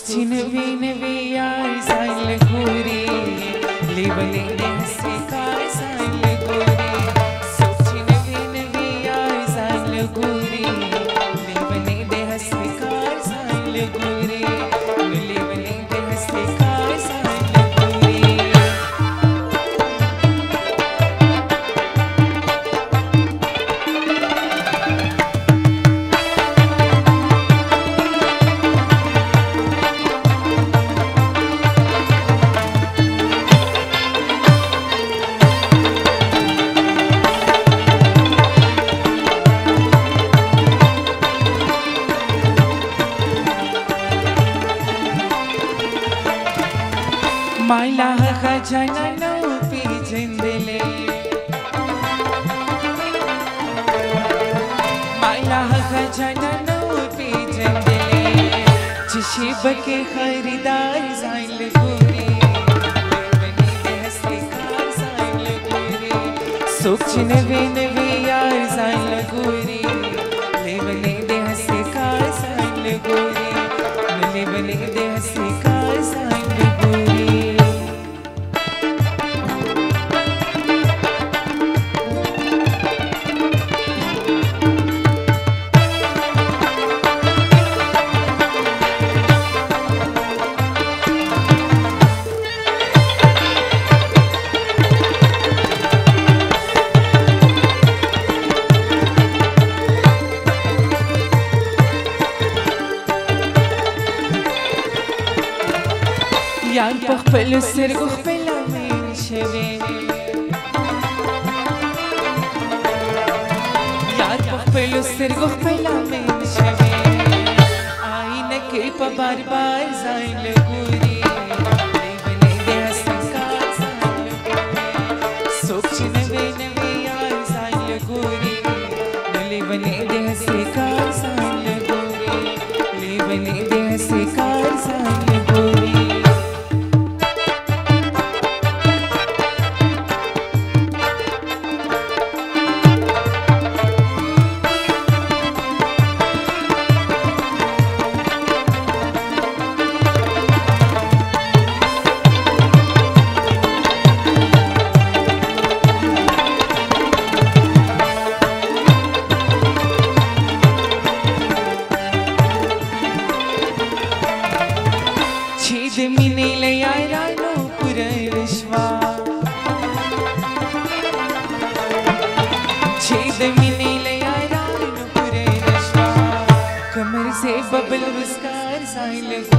नवे नवे यार साइल गोरी लेवले ने हंसे कार साइल गोरी नवे नवे यार साइल गोरी लेवले ने हंसे कार साइल गोरी लेवले ने हंसे कार साइल गोरी माइला खजाना नो पी जिंदले माइला खजाना नो पी जिंदले जिशिब के खरीदार साइल गोरी लेवने दे हंसे कार साइल गोरी सोच नवे नवे यार साइल गोरी लेवने दे हंसे कार साइल गोरी लेवने दे हंसे कार साइल गोरी यार पखपल सर गुखपला में शवे यार पखपल सर गुखपला में शवे आई न के बार बार जाइल गोरी लेवने दे हंसे कार साइल गोरी सोच नवे नवे यार साइल गोरी लेवने दे हंसे कार साइल गोरी लेवने दे हंसे कार साइल गोरी मिने ले यारानो पूरे विश्वा छेद मिने ले यारानो पूरे विश्वा कमर से बबल विस्कार साइल